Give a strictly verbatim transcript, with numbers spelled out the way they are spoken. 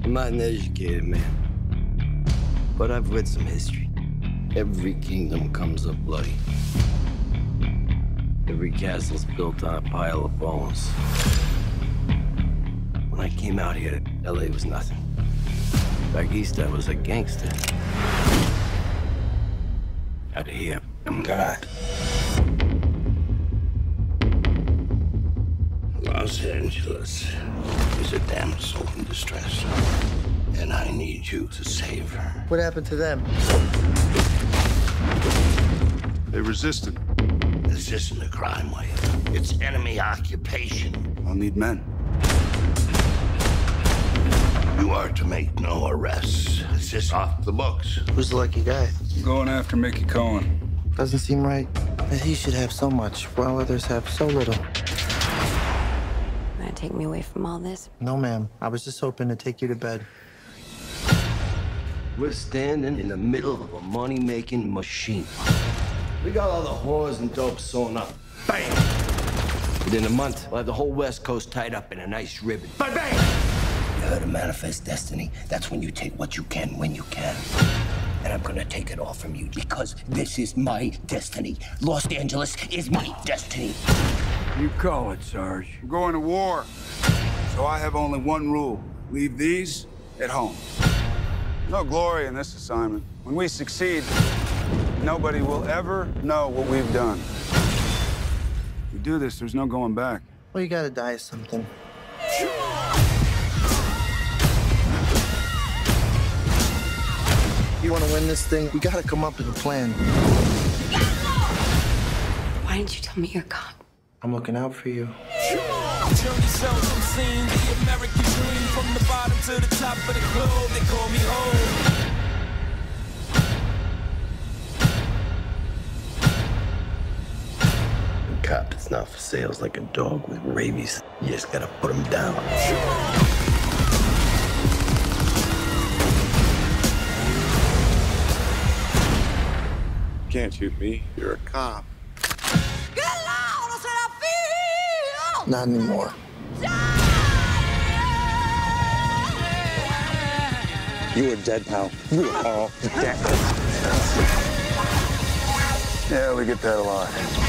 I'm not an educated man, but I've read some history. Every kingdom comes up bloody. Every castle's built on a pile of bones. When I came out here, L A was nothing. Back east, I was a gangster. Out of here, I'm God. Los Angeles is a damsel in distress, and I need you to save her. What happened to them? They resisted. This isn't a crime wave. It's enemy occupation. I'll need men. You are to make no arrests. This is off the books. Who's the lucky guy? I'm going after Mickey Cohen. Doesn't seem right that he should have so much while others have so little. Gonna take me away from all this? No, ma'am. I was just hoping to take you to bed. We're standing in the middle of a money-making machine. We got all the whores and dope sewn up. Bang! Within a month, we'll have the whole West Coast tied up in a nice ribbon. Bang, bang! You heard of manifest destiny? That's when you take what you can when you can. And I'm gonna take it all from you because this is my destiny. Los Angeles is my destiny. You call it, Sarge. We're going to war. So I have only one rule. Leave these at home. No glory in this assignment. When we succeed, nobody will ever know what we've done. If we do this, there's no going back. Well, you gotta die of something. You wanna win this thing, you gotta come up with a plan. Why didn't you tell me you're a cop? I'm looking out for you. Turn yourself from seeing the American dream from the bottom to the top of the globe. They call me home. A cop that's not for sale is like a dog with rabies. You just gotta put him down. Can't shoot me. You're a cop. Not anymore. You are dead, pal. You are all dead. Yeah, we get that a lot.